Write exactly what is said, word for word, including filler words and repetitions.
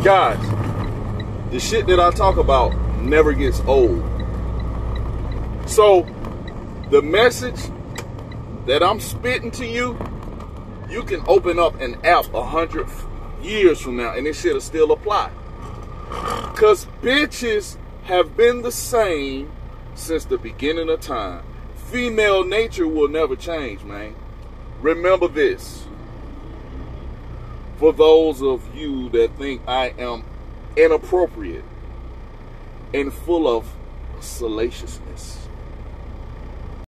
Guys, the shit that I talk about never gets old. So, the message that I'm spitting to you, you can open up an app a hundred years from now and this shit'll still apply. Cause bitches have been the same since the beginning of time. Female nature will never change, man. Remember this. For those of you that think I am inappropriate and full of salaciousness.